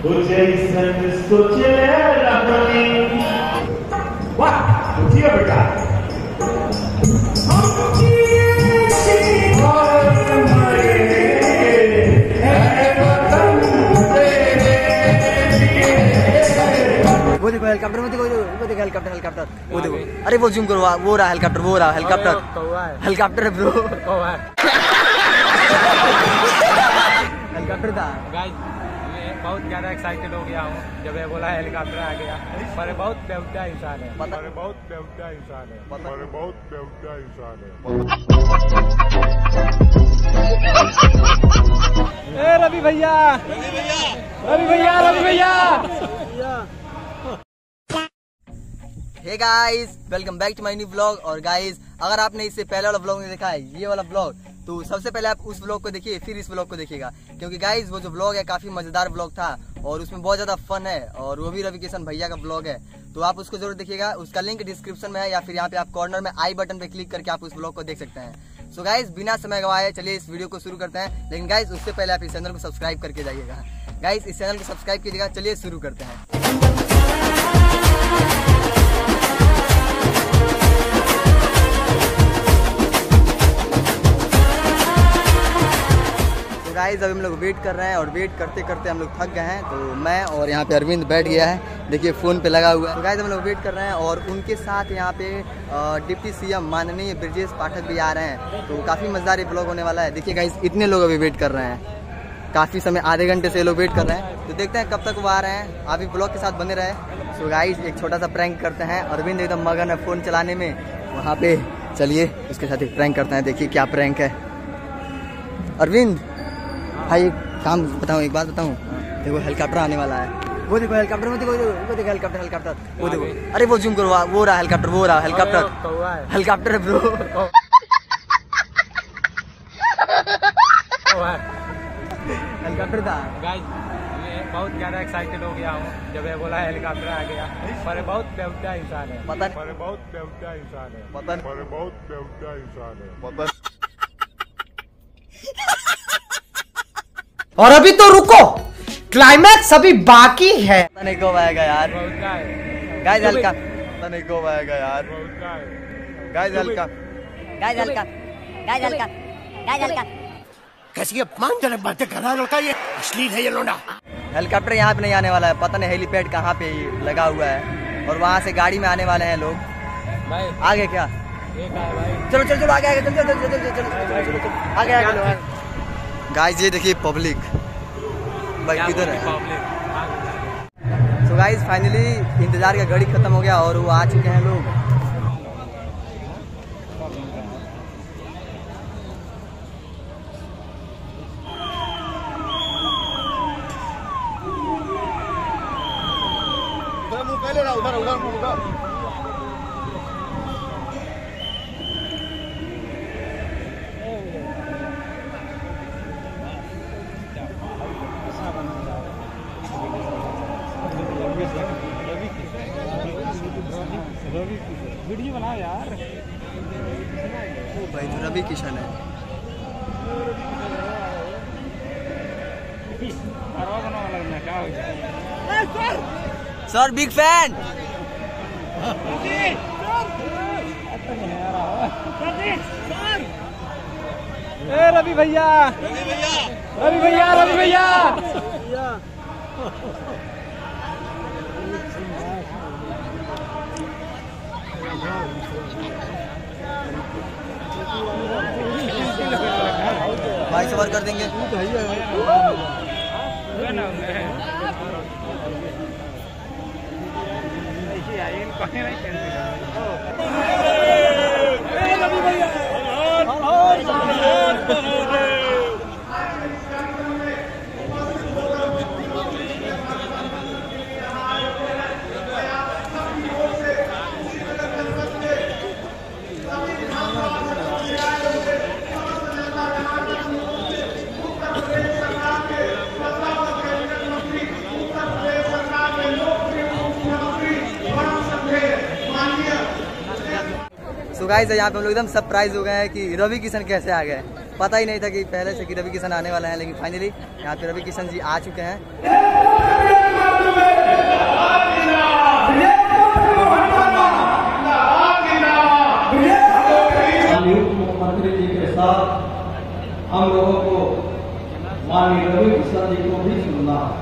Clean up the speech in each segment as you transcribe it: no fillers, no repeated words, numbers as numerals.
वाह उठिए बेटा। वो देखो हेलीकॉप्टर, वो देखो हेलीकॉप्टर, हेलीकॉप्टर वो देखो। अरे वो जूम करो, वो रहा हेलीकॉप्टर, वो रहा हेलीकॉप्टर, हेलीकॉप्टर है ब्रो, हेलीकॉप्टर था। गाइस मैं बहुत ज़्यादा एक्साइटेड हो गया हूँ जब ये बोला हेलीकॉप्टर आ गया। पर बहुत बेवकूफ़ इंसान है, पता पर बहुत बेवकूफ़ इंसान है, पर बहुत बेवकूफ़ इंसान है। ए रवि भैया, रवि भैया, रवि भैया। Hey guys, welcome back to my new vlog. और गाइस अगर आपने इससे पहले वाला व्लॉग नहीं देखा है, ये वाला व्लॉग, तो सबसे पहले आप उस व्लॉग को देखिए, फिर इस व्लॉग को देखिएगा। क्योंकि गाइस वो जो व्लॉग है काफी मजेदार व्लॉग था और उसमें बहुत ज्यादा फन है, और वो भी रवि किशन भैया का व्लॉग है, तो आप उसको जरूर देखिएगा। उसका लिंक डिस्क्रिप्शन में है, या फिर यहाँ पे आप कॉर्नर में आई बटन पे क्लिक करके आप उस व्लॉग को देख सकते हैं। सो गाइस बिना समय गवाए चलिए इस वीडियो को शुरू करते हैं। लेकिन गाइस उससे पहले आप इस चैनल को सब्सक्राइब करके जाइएगा। गाइस इस चैनल को सब्सक्राइब कीजिएगा। चलिए शुरू करते हैं। गाइस अभी हम लोग वेट कर रहे हैं, और वेट करते करते हम लोग थक गए हैं। तो मैं और यहाँ पे अरविंद बैठ गया है, देखिए फ़ोन पे लगा हुआ है। तो गाइस हम लोग वेट कर रहे हैं, और उनके साथ यहाँ पे डिप्टी सीएम माननीय ब्रजेश पाठक भी आ रहे हैं। तो काफ़ी मजेदार ये ब्लॉग होने वाला है। देखिए गाइस इतने लोग अभी वेट कर रहे हैं, काफ़ी समय, आधे घंटे से ये लोग वेट कर रहे हैं। तो देखते हैं कब तक वो आ रहे हैं। आप भी ब्लॉग के साथ बने रहे। तो गाइस एक छोटा सा प्रैंक करते हैं। अरविंद एकदम मगन है फ़ोन चलाने में वहाँ पे। चलिए उसके साथ एक प्रैंक करते हैं, देखिए क्या प्रैंक है। अरविंद भाई एक काम बताऊँ, एक बात बताऊँ, देखो हेलीकॉप्टर आने वाला है। वो देखो हेलीकॉप्टर, वो देखो हेलीकॉप्टर, हेलीकॉप्टर वो देखो। अरे वो जूम करो, वो रहा हेलीकॉप्टर, वो रहा हेलीकॉप्टर, हेलीकॉप्टर है ब्रो, हेलीकॉप्टर था। गाइस मैं बहुत ज़्यादा एक्साइटेड हो गया हूँ जब ये बोला हेलीकॉप्टर आ गया। पर बहुत बेवकूफ़ इंसान है, पता पर बहुत बेवकूफ़ इंसान है, पता पर बहुत बेवकूफ़ इंसान है, पता। और अभी तो रुको, क्लाइमैक्स अभी बाकी है। पता नहीं कब आएगा यार। गाइस हल्का, पता नहीं कब आएगा यार। गाइस हल्का, गाइस हल्का, गाइस हल्का, गाइस हल्का। कैसी अपमानजनक बातें कर रहा है लड़का, ये अश्लील है ये लोंडा। हेलीकॉप्टर यहाँ पे नहीं आने वाला है, पता नहीं हेलीपैड कहाँ पे लगा हुआ है, और वहाँ से गाड़ी में आने वाले हैं लोग। भाई आगे क्या, भाई चलो चलो चलो आगे आगे, चलो चलो चलो चलो चलो चलो आगे आगे लो। गाइस ये देखिए पब्लिक भाई किधर है। तो गाइस फाइनली इंतजार का घड़ी खत्म हो गया और वो आ चुके हैं लोग। उधर उधर उधर वीडियो बना यार। ओ भाई तो रवि किशन है। Sir big fan. ए रवि भैया, रवि भैया, रवि भैया। भाई सवार कर देंगे। तो गाइस यहाँ पे हम लोग एकदम सरप्राइज हो गए हैं कि रवि किशन कैसे आ गए। पता ही नहीं था कि पहले से कि रवि किशन आने वाला है, लेकिन फाइनली यहाँ पे रवि किशन जी आ चुके हैं। मुख्यमंत्री जी के साथ हम लोगों को माननीय रवि किशन जी को भी सुनना है।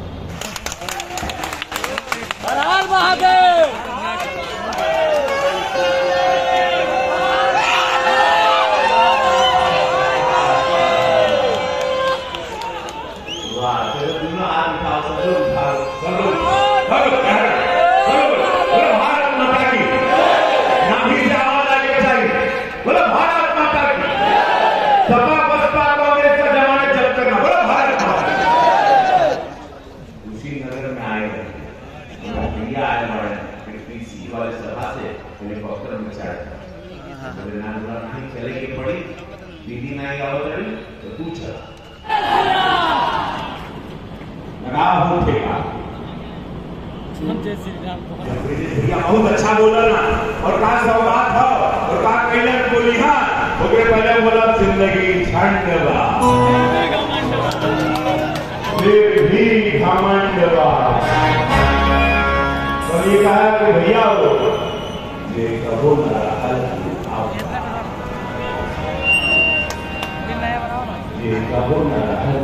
चलेगी पड़ी दीदी नहीं आवत रही तो तू चला लगा होगा बहुत अच्छा बोला ना और कहा सौगात हो और कहा कैलन बोली हाँ ओकरे पहले बोला जिंदगी झंड बा फिर भी घमंड बा तो ये कहा कि भैया हो ये कहो ना ये कहो ना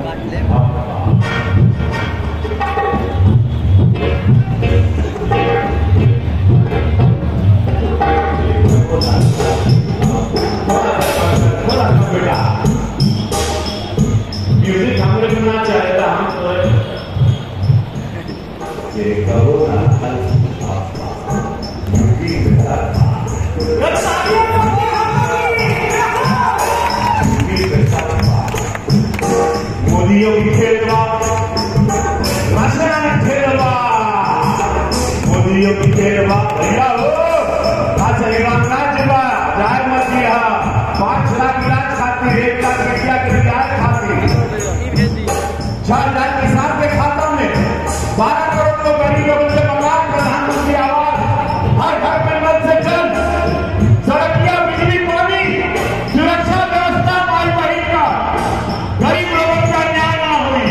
म्यूजिक हमने सुनना चाहे था हम तो ये कहो ना मोदियों की खेलवा मसला खेलवा मोदियों की खेलवा भैया हो राज्यवा जाए मसीहा 5 लाख इलाज खाती 1 लाख रुपया के इलाज खाती 4 लाख किसान के खाता में 12 करोड़ लोग गरीबों से मकान प्रधानमंत्री आवास हर घर में नल से जल सड़कियां बिजली पानी सुरक्षा व्यवस्था माई बहन का गरीब लोगों का न्याय ना हुई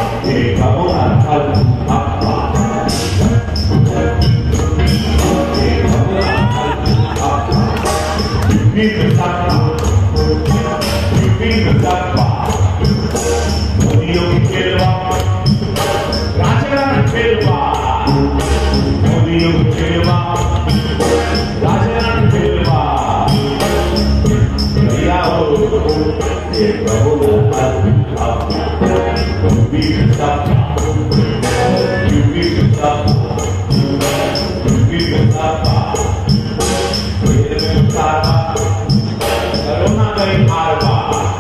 मोदियों की खेलवा राजनाथ खेलवा मोदियों की खेलवा राजनाथ खेलवा भैया हो ये कहो करोना गई हारवा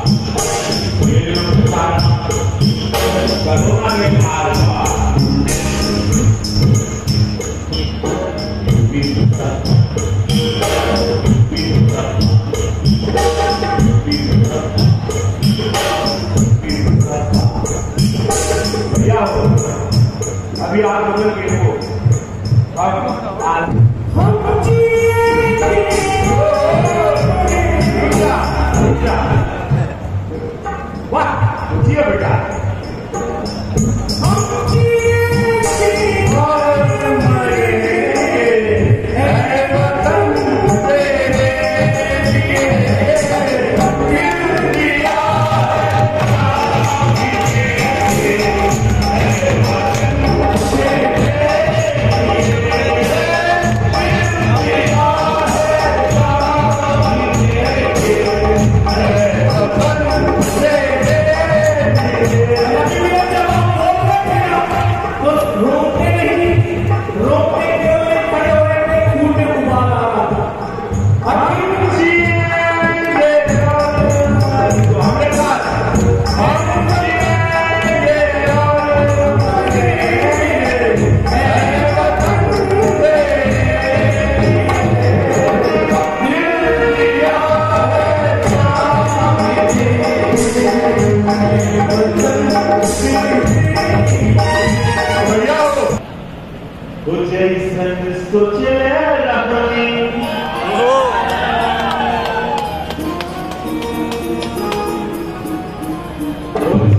करोना गई हारवा भैया हो अभी आप लोगों के हो अब आज वाह जियो बेटा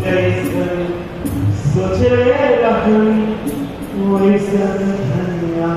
सोचे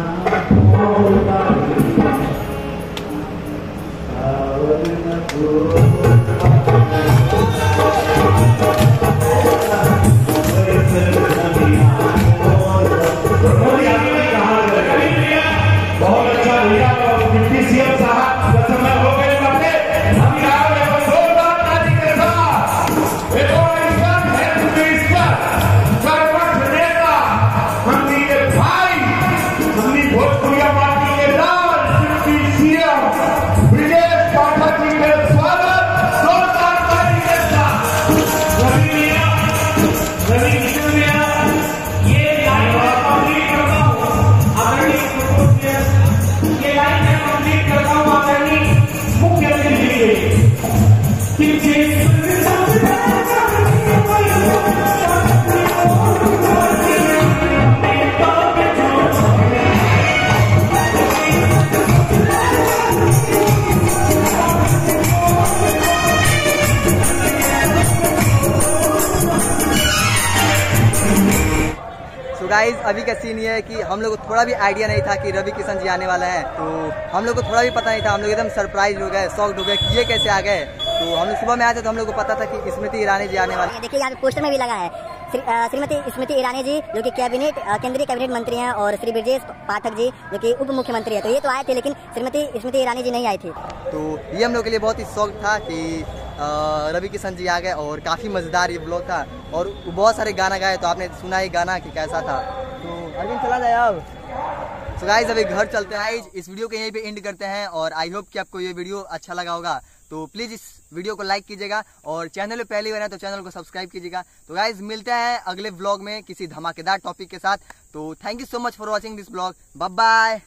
गाइज अभी का सीन ये है कि हम लोग को थोड़ा भी आइडिया नहीं था कि रवि किशन जी आने वाला है, तो हम लोग को थोड़ा भी पता नहीं था। हम लोग एकदम सरप्राइज हो गए, शॉक्ड हो गए कि ये कैसे आ गए। तो हम लोग सुबह में आए थे तो हम लोग को पता था कि स्मृति ईरानी जी आने वाले हैं। देखिए यहाँ पे पोस्टर में भी लगा है श्रीमती स्मृति ईरानी जी जो कि केंद्रीय कैबिनेट मंत्री हैं और श्री ब्रजेश पाठक जी जो कि उप मुख्यमंत्री है। तो ये तो आए थे लेकिन श्रीमती स्मृति ईरानी जी नहीं आई थी। तो ये हम लोग के लिए बहुत ही शौक था कि रवि किशन जी आ गए और काफ़ी मज़ेदार ये ब्लॉग था और बहुत सारे गाना गाए। तो आपने सुना ही गाना कि कैसा था। तो अरविंद चला जाए अब। तो गाइज अभी घर चलते हैं। इस वीडियो को यहीं पे एंड करते हैं और आई होप कि आपको ये वीडियो अच्छा लगा होगा। तो प्लीज़ इस वीडियो को लाइक कीजिएगा और चैनल पे पहली बार है तो चैनल को सब्सक्राइब कीजिएगा। तो गाइज मिलते हैं अगले व्लॉग में किसी धमाकेदार टॉपिक के साथ। तो thank you so much for watching this vlog. Bye bye.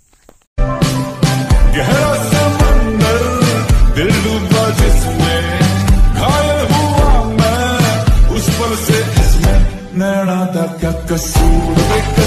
गहरा समंदर दिल डूबा जिसमें घायल हुआ मैं उस पल से इसमें नैना था क्या कसूर।